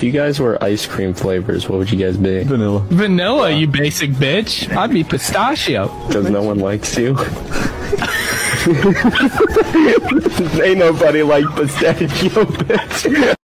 If you guys were ice cream flavors, what would you guys be? Vanilla. Vanilla, you basic bitch. I'd be pistachio. Because no one likes you. Ain't nobody like pistachio, bitch.